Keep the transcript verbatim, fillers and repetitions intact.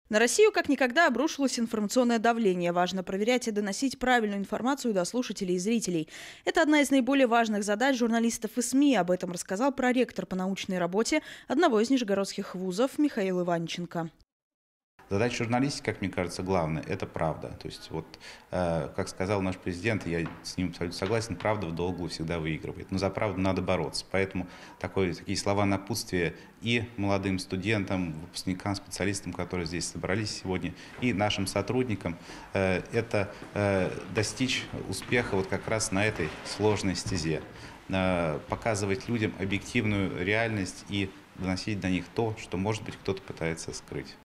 На Россию как никогда обрушилось информационное давление. Важно проверять и доносить правильную информацию до слушателей и зрителей. Это одна из наиболее важных задач журналистов и СМИ. Об этом рассказал проректор по научной работе одного из нижегородских вузов Михаил Иванченко. Задача журналистики, как мне кажется, главная – это правда. То есть, вот, э, как сказал наш президент, я с ним абсолютно согласен, правда в долгую всегда выигрывает. Но за правду надо бороться. Поэтому такое, такие слова напутствия и молодым студентам, выпускникам, специалистам, которые здесь собрались сегодня, и нашим сотрудникам э, – это э, достичь успеха вот как раз на этой сложной стезе. Э, показывать людям объективную реальность и доносить до них то, что, может быть, кто-то пытается скрыть.